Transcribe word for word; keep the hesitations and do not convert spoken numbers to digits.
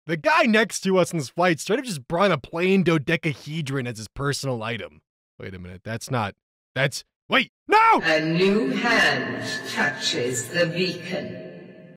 The guy next to us in this flight straight up just brought a plain dodecahedron as his personal item. Wait a minute, that's not... That's... Wait, no! A new hand touches the beacon.